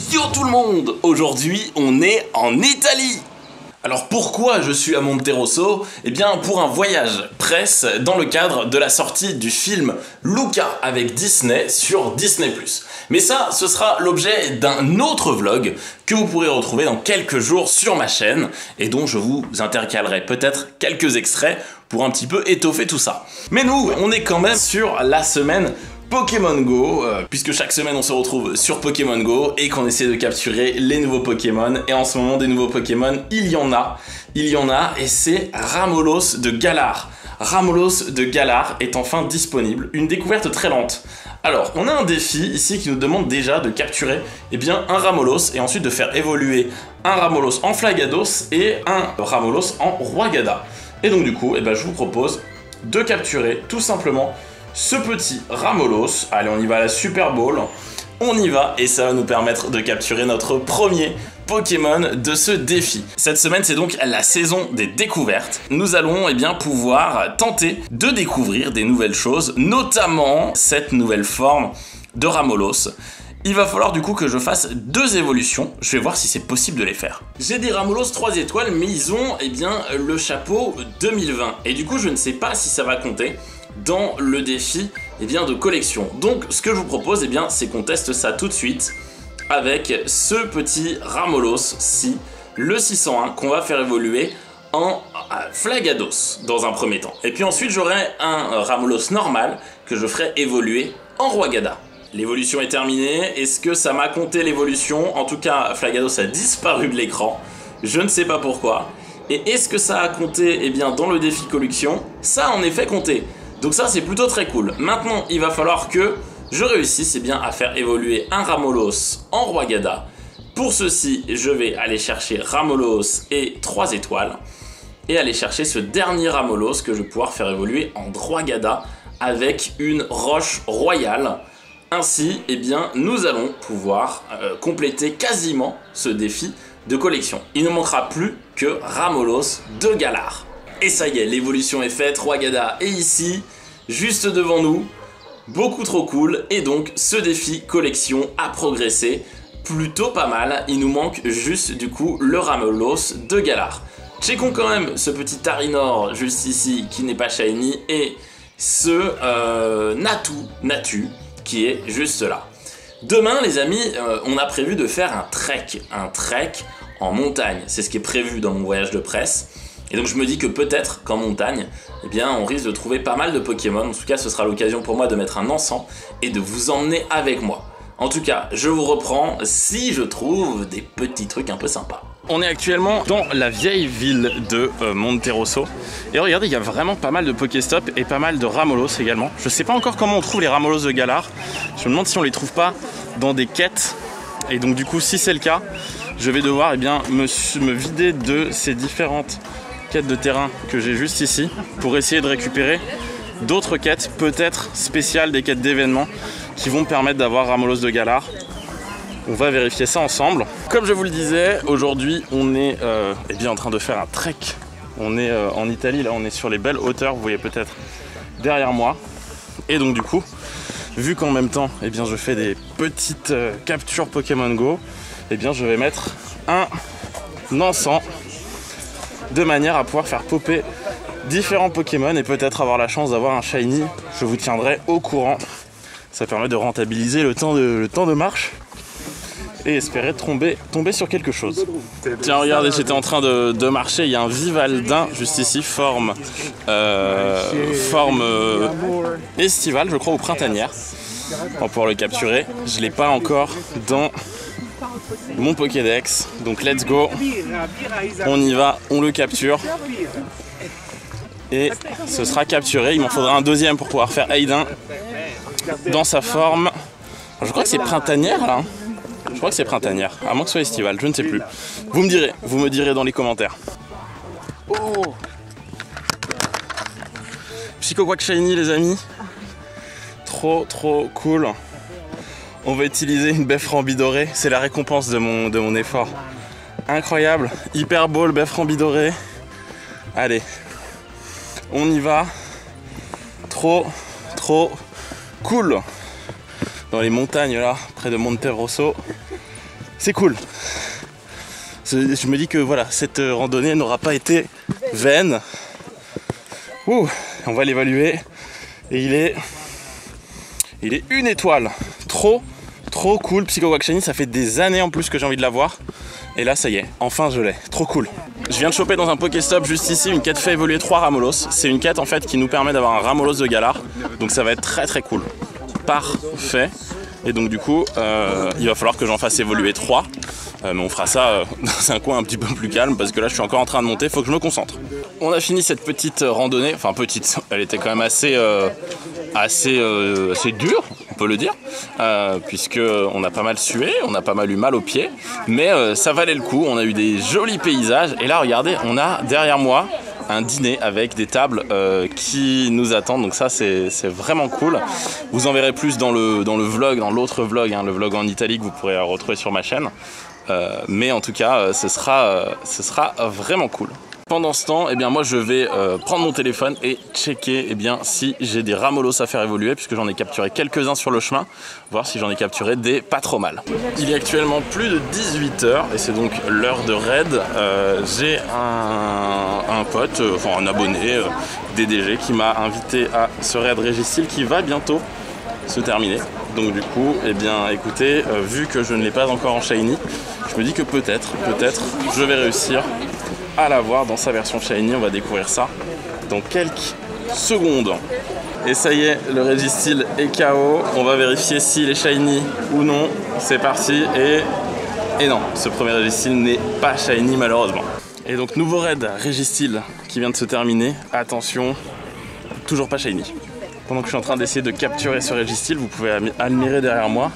Yo tout le monde! Aujourd'hui, on est en Italie! Alors pourquoi je suis à Monterosso? Eh bien pour un voyage presse dans le cadre de la sortie du film Luca avec Disney sur Disney+. Mais ça, ce sera l'objet d'un autre vlog que vous pourrez retrouver dans quelques jours sur ma chaîne et dont je vous intercalerai peut-être quelques extraits pour un petit peu étoffer tout ça. Mais nous, on est quand même sur la semaine Pokémon Go, puisque chaque semaine on se retrouve sur Pokémon Go et qu'on essaie de capturer les nouveaux Pokémon. Et en ce moment des nouveaux Pokémon, il y en a et c'est Ramolos de Galar. Ramolos de Galar est enfin disponible, une découverte très lente. Alors, on a un défi ici qui nous demande déjà de capturer un Ramolos et ensuite de faire évoluer un Ramolos en Flagados et un Ramolos en Roigada. Et donc du coup, je vous propose de capturer tout simplement ce petit Ramolos. Allez, on y va à la Super Bowl. On y va et ça va nous permettre de capturer notre premier Pokémon de ce défi. Cette semaine, c'est donc la saison des découvertes. Nous allons pouvoir tenter de découvrir des nouvelles choses, notamment cette nouvelle forme de Ramolos. Il va falloir du coup que je fasse 2 évolutions, je vais voir si c'est possible de les faire. J'ai des Ramolos 3 étoiles, mais ils ont le chapeau 2020. Et du coup, je ne sais pas si ça va compter dans le défi de collection. Donc ce que je vous propose c'est qu'on teste ça tout de suite avec ce petit Ramolos-ci, le 601, qu'on va faire évoluer en Flagados dans un premier temps. Et puis ensuite j'aurai un Ramolos normal que je ferai évoluer en Roigada. L'évolution est terminée. Est-ce que ça m'a compté l'évolution? En tout cas, Flagados a disparu de l'écran. Je ne sais pas pourquoi. Et est-ce que ça a compté dans le défi collection? Ça a en effet compté. Donc ça, c'est plutôt très cool. Maintenant, il va falloir que je réussisse à faire évoluer un Ramolos en Roigada. Pour ceci, je vais aller chercher Ramolos et 3 étoiles. Et aller chercher ce dernier Ramolos que je vais pouvoir faire évoluer en Roigada avec une roche royale. Ainsi, nous allons pouvoir compléter quasiment ce défi de collection. Il ne manquera plus que Ramolos de Galar. Et ça y est, l'évolution est faite, Roigada est ici, juste devant nous, beaucoup trop cool, et donc ce défi collection a progressé plutôt pas mal. Il nous manque juste du coup le Ramolos de Galar. Checkons quand même ce petit Tarinor juste ici qui n'est pas shiny et ce Natu qui est juste là. Demain les amis, on a prévu de faire un trek en montagne, c'est ce qui est prévu dans mon voyage de presse. Et donc je me dis que peut-être qu'en montagne, on risque de trouver pas mal de Pokémon. En tout cas, ce sera l'occasion pour moi de mettre un encens et de vous emmener avec moi. En tout cas, je vous reprends si je trouve des petits trucs un peu sympas. On est actuellement dans la vieille ville de Monterosso. Et regardez, il y a vraiment pas mal de Pokéstop et pas mal de Ramolos également. Je sais pas encore comment on trouve les Ramolos de Galar. Je me demande si on les trouve pas dans des quêtes. Et donc du coup, si c'est le cas, je vais devoir me vider de ces différentes quêtes de terrain que j'ai juste ici pour essayer de récupérer d'autres quêtes, peut-être spéciales, des quêtes d'événements qui vont me permettre d'avoir Ramolos de Galar. On va vérifier ça ensemble. Comme je vous le disais, aujourd'hui on est en train de faire un trek. On est en Italie, là on est sur les belles hauteurs, vous voyez peut-être derrière moi. Et donc du coup, vu qu'en même temps je fais des petites captures Pokémon Go, je vais mettre un encens de manière à pouvoir faire popper différents Pokémon et peut-être avoir la chance d'avoir un shiny. Je vous tiendrai au courant. Ça permet de rentabiliser le temps de marche et espérer tomber sur quelque chose. Tiens, regardez, j'étais en train de marcher, il y a un Vivaldin juste ici, forme estivale, je crois, ou printanière. On va pouvoir le capturer. Je ne l'ai pas encore dans mon Pokédex, donc let's go, on y va, on le capture et ce sera capturé. Il m'en faudra un deuxième pour pouvoir faire Aidin dans sa forme. Je crois que c'est printanière là, je crois que c'est printanière, à moins que ce soit estival, je ne sais plus. Vous me direz dans les commentaires. Oh, Psychoquack Shiny les amis, trop cool. On va utiliser une baffe rambidorée, c'est la récompense de mon effort. Incroyable, hyper beau le baffe rambidorée. Allez, on y va. Trop cool. Dans les montagnes là, près de Monterosso. c'est cool. Je me dis que voilà, cette randonnée n'aura pas été vaine. Ouh, on va l'évaluer. Et il est 1 étoile. Trop cool. Psycho Quack Shiny, ça fait des années en plus que j'ai envie de l'avoir. Et là, ça y est, enfin je l'ai. Trop cool. Je viens de choper dans un Pokéstop juste ici une quête fait évoluer 3 Ramolos. C'est une quête en fait qui nous permet d'avoir un Ramolos de Galar. Donc ça va être très cool. Parfait. Et donc du coup, il va falloir que j'en fasse évoluer 3. Mais on fera ça dans un coin un petit peu plus calme parce que là je suis encore en train de monter, faut que je me concentre. On a fini cette petite randonnée, enfin petite, elle était quand même assez dure, on peut le dire, puisque on a pas mal sué, on a pas mal eu mal aux pieds, mais ça valait le coup, on a eu des jolis paysages et là regardez, on a derrière moi un dîner avec des tables qui nous attendent, donc ça c'est vraiment cool. Vous en verrez plus dans le vlog, dans l'autre vlog, hein, le vlog en Italie que vous pourrez retrouver sur ma chaîne. Mais en tout cas, ce sera vraiment cool. Pendant ce temps, eh bien, moi je vais prendre mon téléphone et checker si j'ai des Ramolos à faire évoluer, puisque j'en ai capturé quelques-uns sur le chemin, voir si j'en ai capturé des pas trop mal. Il est actuellement plus de 18 h et c'est donc l'heure de raid. J'ai un pote, enfin un abonné, DDG, qui m'a invité à ce raid Registeel qui va bientôt se terminer. Donc du coup, eh bien, écoutez, vu que je ne l'ai pas encore en Shiny, je me dis que peut-être, je vais réussir à l'avoir dans sa version Shiny. On va découvrir ça dans quelques secondes. Et ça y est, le Registeel est KO. On va vérifier s'il est Shiny ou non. C'est parti. Et non, ce premier Registeel n'est pas Shiny malheureusement. Et donc nouveau raid Registeel qui vient de se terminer. Attention, toujours pas Shiny. Pendant que je suis en train d'essayer de capturer ce Registeel, vous pouvez admirer derrière moi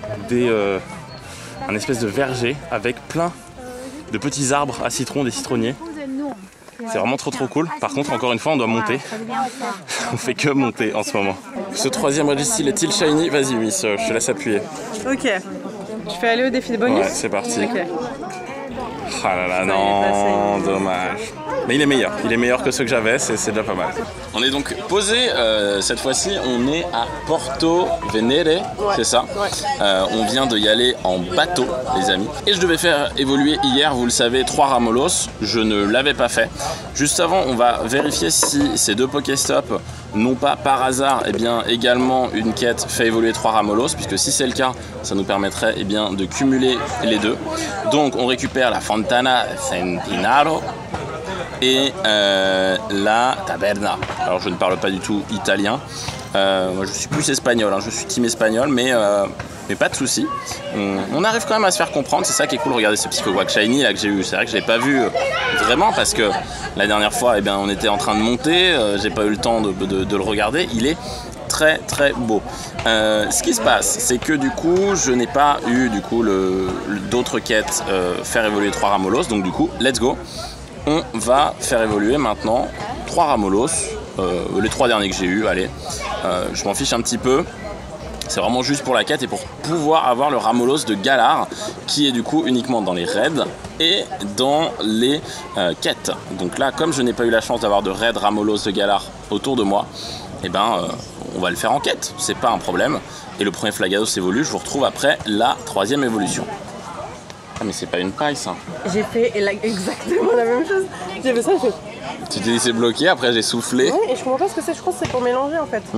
un espèce de verger avec plein de petits arbres à citron, des citronniers. C'est vraiment trop cool. Par contre, encore une fois, on doit monter. On fait que monter en ce moment. Ce troisième Registeel est-il Shiny? Vas-y Miss, je te laisse appuyer. Ok. Tu fais aller au défi de bonus? Ouais, c'est parti. Ok. Ah là là, non, dommage. Mais il est meilleur que ceux que j'avais, c'est déjà pas mal. On est donc posé, cette fois-ci, on est à Porto Venere, ouais, c'est ça, ouais. On vient de y aller en bateau, les amis. Et je devais faire évoluer hier, vous le savez, 3 Ramolos. Je ne l'avais pas fait. Juste avant, on va vérifier si ces 2 Pokéstops n'ont pas par hasard également une quête fait évoluer 3 Ramolos, puisque si c'est le cas, ça nous permettrait de cumuler les 2. Donc on récupère la Fontana Centinaro et la Taberna. Alors je ne parle pas du tout italien, moi je suis plus espagnol, hein. Je suis team espagnol, mais pas de soucis. On arrive quand même à se faire comprendre, c'est ça qui est cool. Regardez ce Psycho Quack Shiny là que j'ai eu, c'est vrai que je l'ai pas vu vraiment parce que la dernière fois on était en train de monter, j'ai pas eu le temps de le regarder. Il est très beau. Ce qui se passe, c'est que du coup je n'ai pas eu d'autres quêtes faire évoluer 3 Ramolos, donc du coup let's go. On va faire évoluer maintenant 3 Ramolos, les 3 derniers que j'ai eu. Allez, je m'en fiche un petit peu. C'est vraiment juste pour la quête et pour pouvoir avoir le Ramolos de Galar qui est du coup uniquement dans les raids et dans les quêtes. Donc là, comme je n'ai pas eu la chance d'avoir de raid Ramolos de Galar autour de moi, on va le faire en quête, c'est pas un problème. Et le premier Flagados évolue, je vous retrouve après la 3e évolution. Ah mais c'est pas une paille ça. J'ai fait exactement la même chose. J'ai fait ça, Tu t'es laissé bloquer, après j'ai soufflé. Oui, et je comprends pas ce que c'est, je crois que c'est pour mélanger en fait.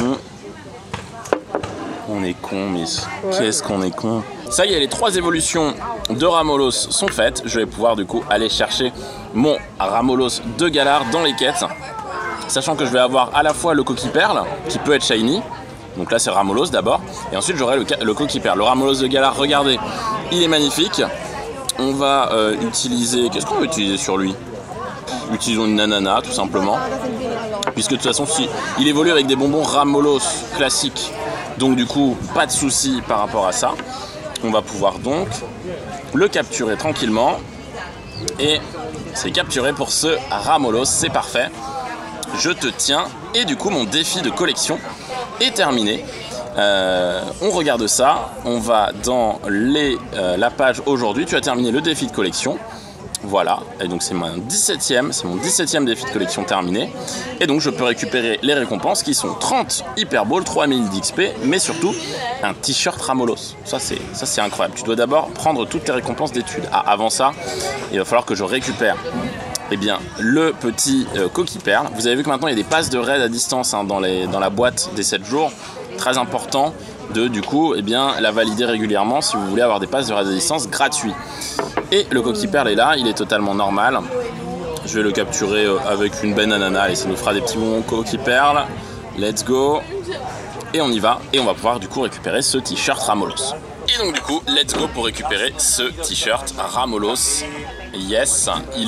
On est con, Miss. Ouais. Qu'est-ce qu'on est con. Ça y est, les 3 évolutions de Ramolos sont faites. Je vais pouvoir du coup aller chercher mon Ramolos de Galar dans les quêtes. Sachant que je vais avoir à la fois le Coquille-Perle, qui peut être Shiny. Donc là c'est Ramolos d'abord. Et ensuite j'aurai le Coquille-Perle. Le Ramolos de Galar, regardez, il est magnifique. On va utiliser... Qu'est-ce qu'on va utiliser sur lui? Utilisons une Nanana tout simplement. Puisque de toute façon, si il évolue avec des bonbons Ramolos classiques. Donc du coup, pas de souci par rapport à ça. On va pouvoir donc le capturer tranquillement. Et c'est capturé pour ce Ramolos, c'est parfait. Je te tiens. Et du coup, mon défi de collection est terminé. On regarde ça. On va dans la page aujourd'hui. Tu as terminé le défi de collection. Voilà, et donc c'est mon 17e défi de collection terminé. Et donc je peux récupérer les récompenses qui sont 30 Hyper Ball, 3000 d'XP, mais surtout un t-shirt Ramolos. Ça c'est incroyable. Tu dois d'abord prendre toutes tes récompenses d'études. Ah, avant ça, il va falloir que je récupère le petit coquille perle. Vous avez vu que maintenant il y a des passes de raid à distance dans la boîte des 7 jours. Très important de la valider régulièrement si vous voulez avoir des passes de raid à distance gratuits. Et le coquille perle est là, il est totalement normal. Je vais le capturer avec une banana et ça nous fera des petits bonbons coquille perle. Let's go. Et on y va et on va pouvoir du coup récupérer ce t-shirt Ramolos. Et donc du coup, let's go pour récupérer ce t-shirt Ramolos. Yes, il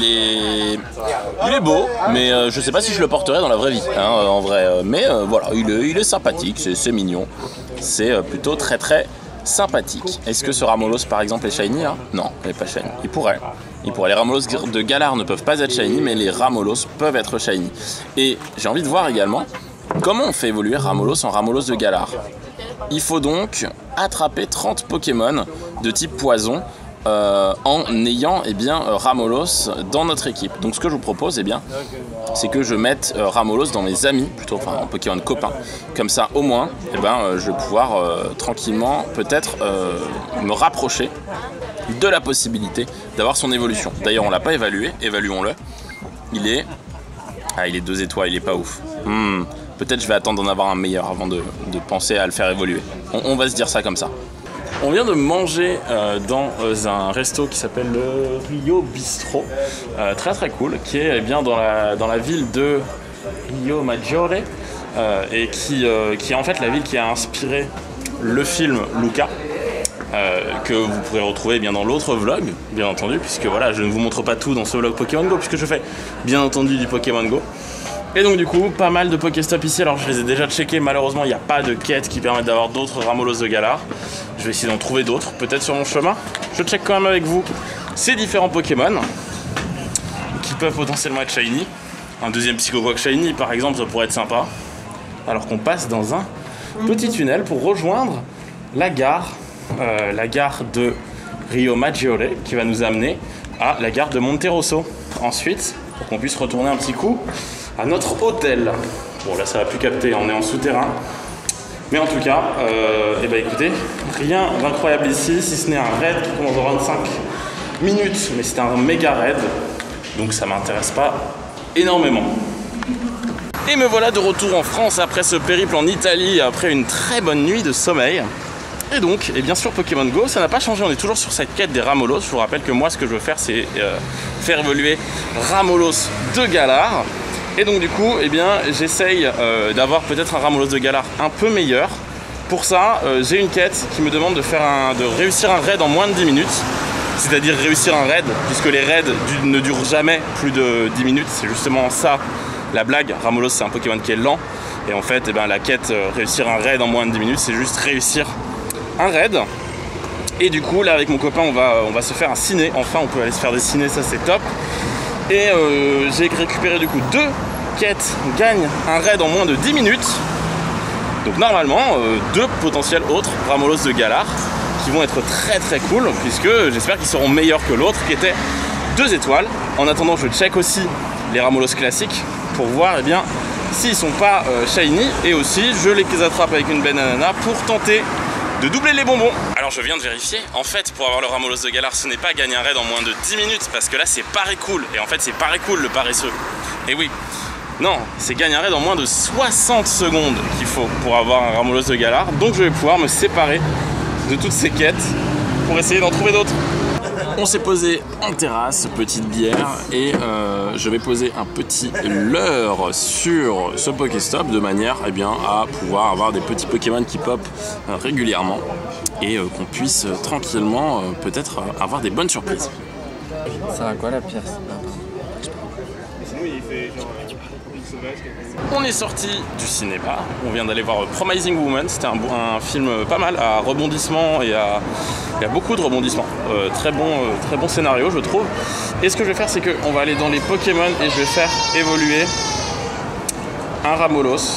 est beau, mais je sais pas si je le porterai dans la vraie vie, hein, en vrai. Mais voilà, il est sympathique, c'est mignon. C'est plutôt très sympathique. Est-ce que ce Ramolos par exemple est shiny hein? Non, il n'est pas shiny. Il pourrait. Les Ramolos de Galar ne peuvent pas être shiny, mais les Ramolos peuvent être shiny. Et j'ai envie de voir également comment on fait évoluer Ramolos en Ramolos de Galar. Il faut donc attraper 30 Pokémon de type poison en ayant Ramolos dans notre équipe. Donc ce que je vous propose c'est que je mette Ramolos dans mes amis, plutôt en Pokémon copains. Comme ça au moins je vais pouvoir tranquillement peut-être me rapprocher de la possibilité d'avoir son évolution. D'ailleurs on l'a pas évalué, évaluons-le. Il est 2 étoiles, il est pas ouf. Peut-être je vais attendre d'en avoir un meilleur avant de penser à le faire évoluer. On va se dire ça comme ça. On vient de manger dans un resto qui s'appelle le Rio Bistro, très cool, qui est dans la ville de Rio Maggiore et qui est en fait la ville qui a inspiré le film Luca, que vous pourrez retrouver dans l'autre vlog, bien entendu, puisque voilà, je ne vous montre pas tout dans ce vlog Pokémon Go, puisque je fais bien entendu du Pokémon Go. Et donc du coup, pas mal de Pokéstop ici, alors je les ai déjà checkés, malheureusement il n'y a pas de quête qui permettent d'avoir d'autres Ramolos de Galar. Je vais essayer d'en trouver d'autres, peut-être sur mon chemin. Je check quand même avec vous ces différents Pokémon qui peuvent potentiellement être shiny. Un deuxième Psychoquack shiny par exemple, ça pourrait être sympa. Alors qu'on passe dans un petit tunnel pour rejoindre la gare de Rio Maggiore qui va nous amener à la gare de Monterosso. Ensuite, pour qu'on puisse retourner un petit coup à notre hôtel. Bon là ça va plus capter, on est en souterrain. Mais en tout cas, écoutez, rien d'incroyable ici, si ce n'est un raid qui commence dans 25 minutes. Mais c'est un méga raid, donc ça m'intéresse pas énormément. Et me voilà de retour en France après ce périple en Italie, après une très bonne nuit de sommeil. Et donc, sur Pokémon Go, ça n'a pas changé, on est toujours sur cette quête des Ramolos. Je vous rappelle que moi, ce que je veux faire, c'est faire évoluer Ramolos de Galar. Et donc du coup, j'essaye d'avoir peut-être un Ramolos de Galar un peu meilleur. Pour ça, j'ai une quête qui me demande de réussir un raid en moins de 10 minutes. C'est-à-dire réussir un raid, puisque les raids ne durent jamais plus de 10 minutes. C'est justement ça la blague. Ramolos, c'est un Pokémon qui est lent. Et en fait, la quête réussir un raid en moins de 10 minutes, c'est juste réussir un raid. Et du coup, là avec mon copain, on va se faire un ciné. Enfin, on peut aller se faire des cinés, ça c'est top. Et j'ai récupéré du coup 2 quêtes, gagne un raid en moins de 10 minutes. Donc normalement, 2 potentiels autres Ramolos de Galar qui vont être très cool, puisque j'espère qu'ils seront meilleurs que l'autre qui était 2 étoiles. En attendant, je check aussi les Ramolos classiques pour voir s'ils sont pas shiny, et aussi je les attrape avec une banana pour tenter de doubler les bonbons. Alors je viens de vérifier, en fait pour avoir le Ramolos de Galar, ce n'est pas gagner un raid en moins de 10 minutes, parce que là c'est Paré Cool, et en fait c'est Paré Cool le paresseux. Et oui, non, c'est gagner un raid en moins de 60 secondes qu'il faut pour avoir un Ramolos de Galar, donc je vais pouvoir me séparer de toutes ces quêtes pour essayer d'en trouver d'autres. On s'est posé en terrasse, petite bière, et je vais poser un petit leurre sur ce Pokéstop de manière à pouvoir avoir des petits Pokémon qui pop régulièrement et qu'on puisse tranquillement peut-être avoir des bonnes surprises. Ça va quoi la pierre? On est sorti du cinéma, on vient d'aller voir Promising Woman, c'était un film pas mal à rebondissement et il y a beaucoup de rebondissements. Très bon scénario je trouve. Et ce que je vais faire c'est qu'on va aller dans les Pokémon et je vais faire évoluer un Ramolos.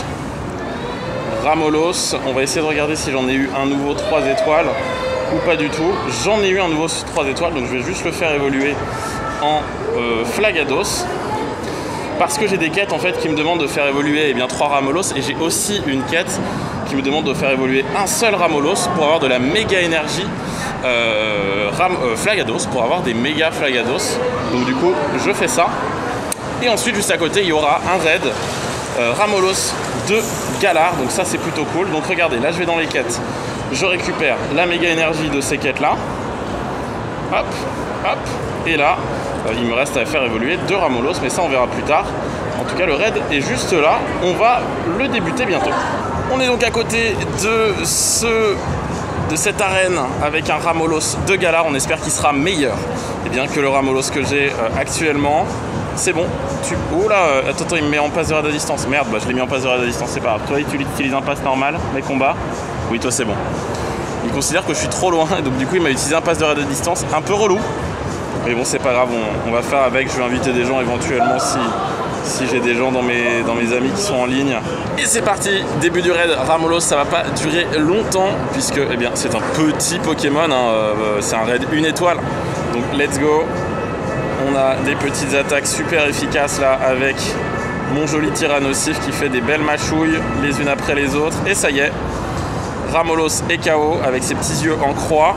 On va essayer de regarder si j'en ai eu un nouveau 3 étoiles ou pas du tout. J'en ai eu un nouveau 3 étoiles, donc je vais juste le faire évoluer en Flagados. Parce que j'ai des quêtes en fait qui me demandent de faire évoluer 3 Ramolos, et j'ai aussi une quête qui me demande de faire évoluer un seul Ramolos pour avoir de la méga énergie Flagados, pour avoir des méga Flagados. Donc du coup je fais ça. Et ensuite juste à côté il y aura un raid Ramolos de Galar, donc ça c'est plutôt cool. Donc regardez, là je vais dans les quêtes, je récupère la méga énergie de ces quêtes là, hop, hop, et là il me reste à faire évoluer 2 Ramolos, mais ça on verra plus tard. En tout cas le raid est juste là, on va le débuter bientôt. On est donc à côté de cette arène avec un Ramolos de Galar, on espère qu'il sera meilleur que le Ramolos que j'ai actuellement. C'est bon, oula, attends, il me met en passe de raid à distance. Merde, bah je l'ai mis en passe de raid à distance, c'est pas grave. Toi, tu utilises un passe normal, les combats. Oui, toi, c'est bon. Il considère que je suis trop loin, donc du coup, il m'a utilisé un passe de raid à distance, un peu relou. Mais bon, c'est pas grave, on va faire avec. Je vais inviter des gens éventuellement si j'ai des gens dans mes amis qui sont en ligne. Et c'est parti, début du raid Ramolos, ça va pas durer longtemps, puisque c'est un petit Pokémon, c'est un raid 1 étoile. Donc, let's go. On a des petites attaques super efficaces là avec mon joli Tyrannosif qui fait des belles mâchouilles les unes après les autres. Et ça y est, Ramolos est KO avec ses petits yeux en croix.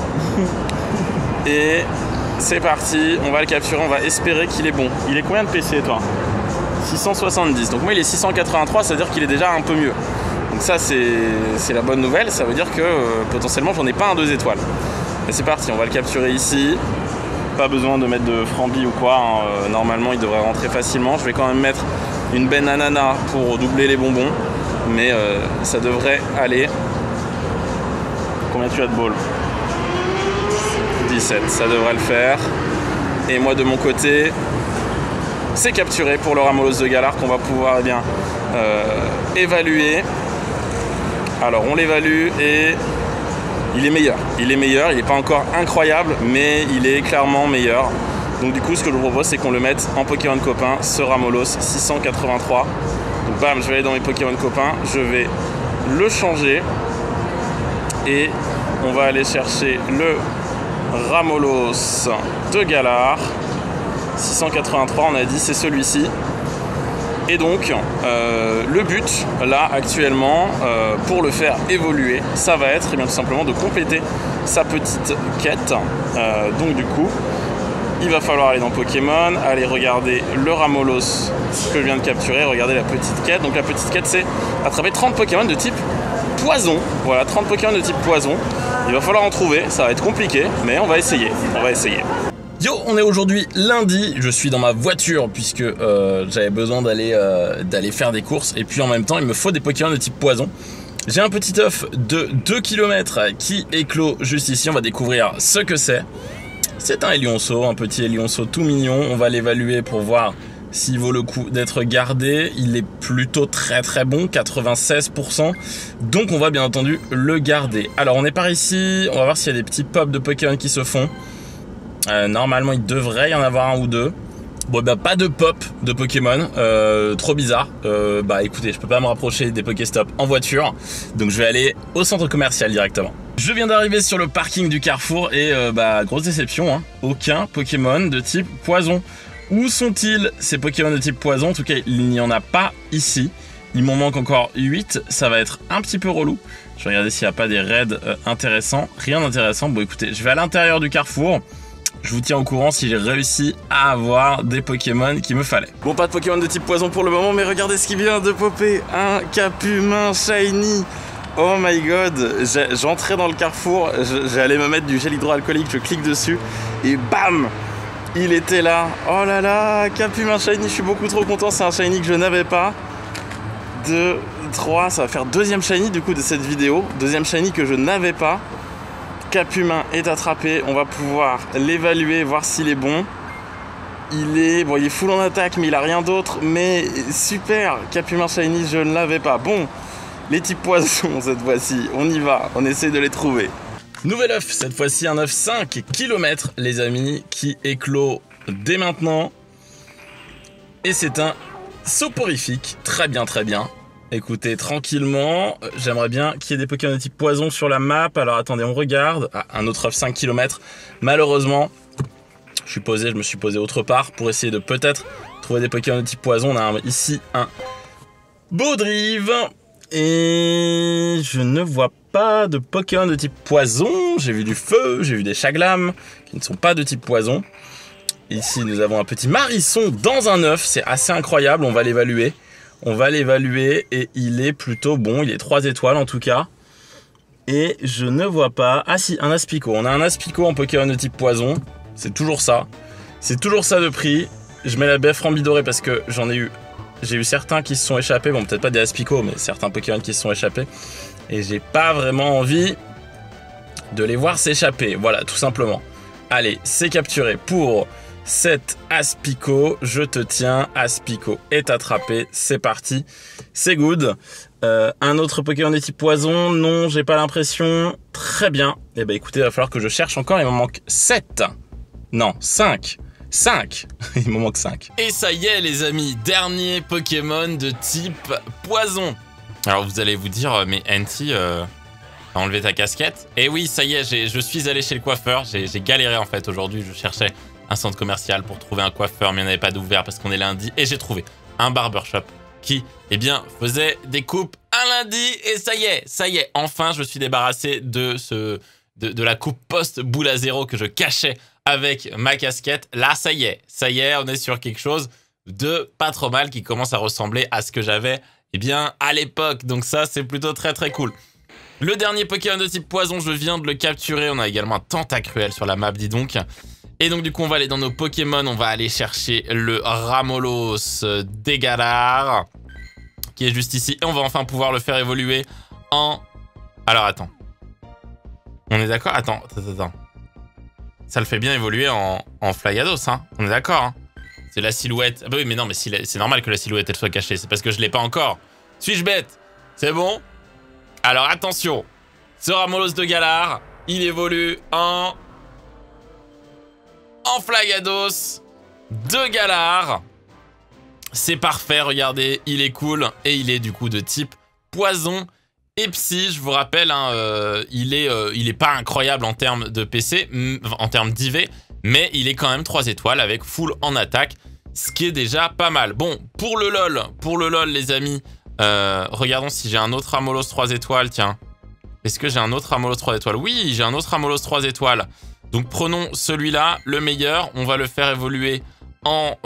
Et c'est parti, on va le capturer, on va espérer qu'il est bon. Il est combien de PC toi? 670. Donc moi il est 683, ça veut dire qu'il est déjà un peu mieux. Donc ça c'est la bonne nouvelle, ça veut dire que potentiellement j'en ai pas un 2 étoiles. Et c'est parti, on va le capturer ici. Pas besoin de mettre de Frambi ou quoi, hein. Normalement il devrait rentrer facilement. Je vais quand même mettre une benne ananas pour doubler les bonbons, mais ça devrait aller. Combien tu as de balles? 17, ça devrait le faire. Et moi de mon côté, c'est capturé pour le Ramolos de Galar qu'on va pouvoir évaluer. Alors on l'évalue et il est meilleur, il n'est pas encore incroyable, mais il est clairement meilleur. Donc du coup, ce que je vous propose, c'est qu'on le mette en Pokémon copain, ce Ramolos 683. Donc bam, je vais aller dans mes Pokémon copains, je vais le changer. Et on va aller chercher le Ramolos de Galar. 683, on a dit, c'est celui-ci. Et donc, le but, là, actuellement, pour le faire évoluer, ça va être tout simplement de compléter sa petite quête. Donc, du coup, il va falloir aller dans Pokémon, aller regarder le Ramolos que je viens de capturer, regarder la petite quête. Donc, la petite quête, c'est attraper 30 Pokémon de type poison. Voilà, 30 Pokémon de type poison. Il va falloir en trouver, ça va être compliqué, mais on va essayer. Yo, on est aujourd'hui lundi, je suis dans ma voiture puisque j'avais besoin d'aller faire des courses et puis en même temps il me faut des Pokémon de type poison. J'ai un petit œuf de 2 km qui éclot juste ici, on va découvrir ce que c'est. C'est un Elionceau, un petit Elionceau tout mignon, on va l'évaluer pour voir s'il vaut le coup d'être gardé. Il est plutôt très très bon, 96%, donc on va bien entendu le garder. Alors on est par ici, on va voir s'il y a des petits pops de Pokémon qui se font. Normalement il devrait y en avoir un ou deux. Bon bah pas de pop de Pokémon, trop bizarre. Bah écoutez, je peux pas me rapprocher des Pokéstop en voiture, donc je vais aller au centre commercial directement. Je viens d'arriver sur le parking du Carrefour et bah grosse déception, hein. Aucun Pokémon de type poison. Où sont-ils ces Pokémon de type poison? En tout cas il n'y en a pas ici. Il m'en manque encore 8, ça va être un petit peu relou. Je vais regarder s'il n'y a pas des raids intéressants. Rien d'intéressant. Bon écoutez, je vais à l'intérieur du Carrefour. Je vous tiens au courant si j'ai réussi à avoir des Pokémon qu'il me fallait. Bon, pas de Pokémon de type poison pour le moment, mais regardez ce qui vient de popper. Un Capumin Shiny. Oh my god. J'entrais dans le Carrefour, j'allais me mettre du gel hydroalcoolique, je clique dessus et bam, il était là. Oh là là, Capumin Shiny, je suis beaucoup trop content. C'est un Shiny que je n'avais pas. 2, 3, ça va faire deuxième Shiny du coup de cette vidéo. Deuxième Shiny que je n'avais pas. Capumin est attrapé, on va pouvoir l'évaluer, voir s'il est bon. Il est full en attaque, mais il a rien d'autre. Mais super, Capumin Shiny, je ne l'avais pas. Bon, les types poissons cette fois-ci, on y va, on essaie de les trouver. Nouvel œuf, cette fois-ci un œuf 5 km, les amis, qui éclot dès maintenant. Et c'est un soporifique, très bien, très bien. Écoutez, tranquillement, j'aimerais bien qu'il y ait des Pokémon de type poison sur la map. Alors attendez, on regarde. Ah, un autre œuf 5 km. Malheureusement, je me suis posé autre part pour essayer de peut-être trouver des Pokémon de type poison. On a ici un Baudrive et je ne vois pas de Pokémon de type poison. J'ai vu du feu, j'ai vu des Chaglam qui ne sont pas de type poison. Ici, nous avons un petit Marisson dans un œuf. C'est assez incroyable. On va l'évaluer. Et il est plutôt bon. Il est 3 étoiles en tout cas. Et je ne vois pas... Ah si, un Aspico. On a un Aspico en Pokémon de type poison. C'est toujours ça. C'est toujours ça de prix. Je mets la baie Frambidorée parce que j'ai eu certains qui se sont échappés. Bon, peut-être pas des Aspico, mais certains Pokémon qui se sont échappés. Et j'ai pas vraiment envie de les voir s'échapper. Voilà, tout simplement. Allez, c'est capturé pour... 7 Aspico, je te tiens, Aspico est attrapé, c'est parti, c'est good. Un autre Pokémon de type poison, non, j'ai pas l'impression, très bien. Eh ben écoutez, il va falloir que je cherche encore, il m'en manque 7. Non, 5. 5. Il me manque 5. Et ça y est les amis, dernier Pokémon de type poison. Alors vous allez vous dire, mais Anti, t'as enlevé ta casquette? Eh oui, ça y est, je suis allé chez le coiffeur, j'ai galéré en fait aujourd'hui, je cherchais un centre commercial pour trouver un coiffeur, mais il n'y en avait pas d'ouvert parce qu'on est lundi. Et j'ai trouvé un barbershop qui, eh bien, faisait des coupes un lundi. Et ça y est, enfin, je me suis débarrassé de la coupe post-boule à zéro que je cachais avec ma casquette. Là, ça y est, on est sur quelque chose de pas trop mal qui commence à ressembler à ce que j'avais, eh bien, à l'époque. Donc ça, c'est plutôt très très cool. Le dernier Pokémon de type poison, je viens de le capturer. On a également un Tentacruel sur la map, dis donc. Et donc du coup on va aller dans nos Pokémon, on va aller chercher le Ramolos des Galar, qui est juste ici. Et on va enfin pouvoir le faire évoluer en... Alors attends. On est d'accord? Attends. Ça le fait bien évoluer en Flagados, hein. On est d'accord, hein. C'est la silhouette. Ah bah oui mais non mais c'est normal que la silhouette elle soit cachée, c'est parce que je l'ai pas encore. Suis-je bête? C'est bon? Alors attention. Ce Ramolos de Galar, il évolue en Flagados de Galar. C'est parfait, regardez, il est cool. Et il est du coup de type poison et psy. Je vous rappelle, hein, il est pas incroyable en termes de PC, en termes d'IV, mais il est quand même 3 étoiles avec full en attaque, ce qui est déjà pas mal. Bon, pour le LOL les amis, regardons si j'ai un autre Ramolos 3 étoiles, tiens. Est-ce que j'ai un autre Ramolos 3 étoiles? Oui, j'ai un autre Ramolos 3 étoiles. Donc prenons celui-là, le meilleur. On va le faire évoluer en...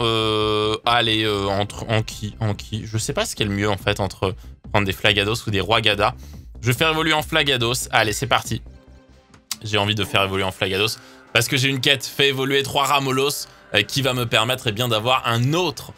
en qui je sais pas ce qui est le mieux en fait entre prendre des Flagados ou des Rois Gada. Je vais faire évoluer en Flagados. Allez, c'est parti. J'ai envie de faire évoluer en Flagados parce que j'ai une quête fait évoluer 3 Ramolos qui va me permettre eh bien d'avoir un autre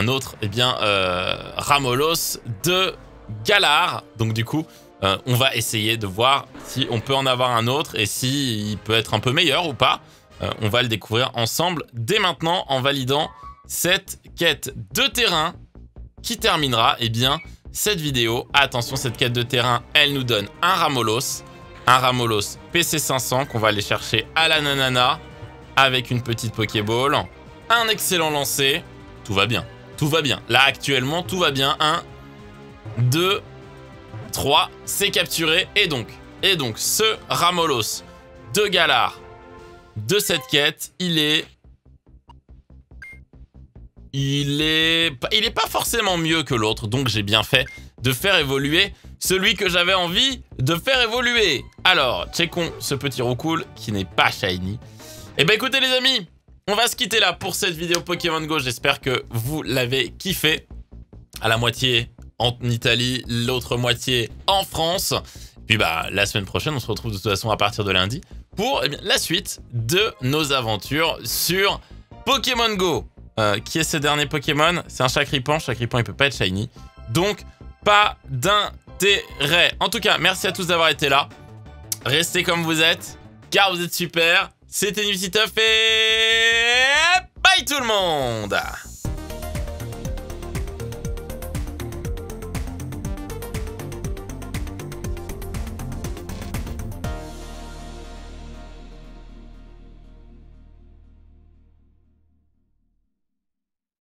Ramolos de Galar. Donc du coup... on va essayer de voir si on peut en avoir un autre et s'il peut être un peu meilleur ou pas. On va le découvrir ensemble dès maintenant en validant cette quête de terrain qui terminera eh bien, cette vidéo. Attention, cette quête de terrain, elle nous donne un Ramolos PC500 qu'on va aller chercher à la nanana avec une petite Pokéball. Un excellent lancer. Tout va bien. Là, actuellement, tout va bien. 1, 2... 3, c'est capturé. Et donc, ce Ramolos de Galar de cette quête, il est pas forcément mieux que l'autre. Donc, j'ai bien fait de faire évoluer celui que j'avais envie de faire évoluer. Alors, checkons ce petit Roucoule qui n'est pas shiny. Et ben, écoutez, les amis, on va se quitter là pour cette vidéo Pokémon Go. J'espère que vous l'avez kiffé. À la moitié en Italie, l'autre moitié en France. Puis bah la semaine prochaine, on se retrouve de toute façon à partir de lundi pour eh bien, la suite de nos aventures sur Pokémon Go. Qui est ce dernier Pokémon? C'est un Chakripan. Chakripan, il peut pas être shiny. Donc, pas d'intérêt. En tout cas, merci à tous d'avoir été là. Restez comme vous êtes, car vous êtes super. C'était Nipsey Tuff et bye tout le monde!